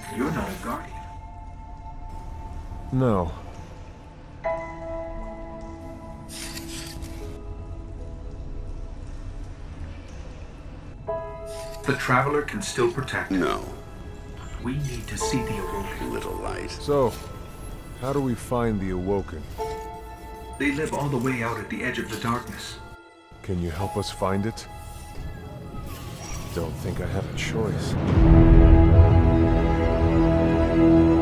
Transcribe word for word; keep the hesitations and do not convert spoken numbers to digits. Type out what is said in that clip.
You're not a guardian. No. The Traveler can still protect. No. We need to see the Awoken. Little light. So, how do we find the Awoken? They live all the way out at the edge of the darkness. Can you help us find it? Don't think I have a choice.